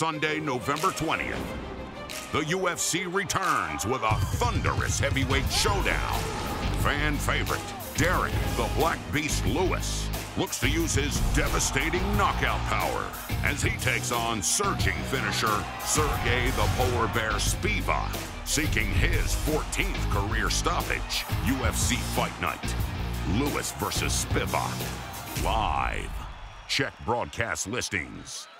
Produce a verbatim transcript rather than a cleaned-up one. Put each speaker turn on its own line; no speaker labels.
Sunday, November twentieth. The U F C returns with a thunderous heavyweight showdown. Fan favorite, Derek the Black Beast Lewis, looks to use his devastating knockout power as he takes on surging finisher Se르게이 the Polar Bear Spivak, seeking his fourteenth career stoppage. U F C Fight Night. Lewis versus Spivak. Live. Check broadcast listings.